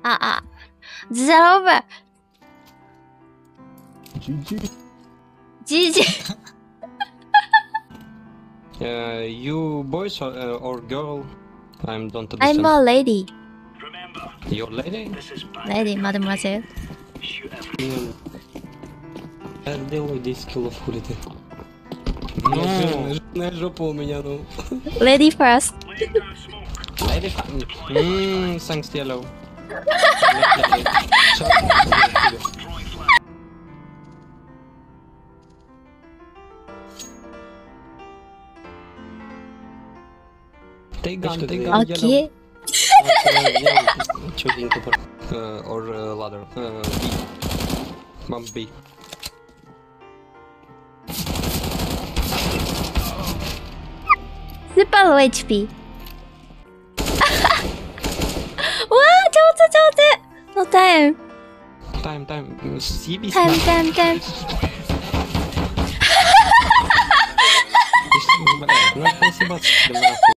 This is over. GG. GG. You boys or girl? I don't understand. I'm a lady. Your lady? Lady, mademoiselle. Делай 10 килов, хули ты. Ну, жирная жопа у меня, ну. Lady first. Lady first. Thanks, yellow. Take gun, Okay. Or ladder. B. Bomb B. Super low HP. 와, 좋지. No time. Time. CB. Time. Надо спасибо, нахуй.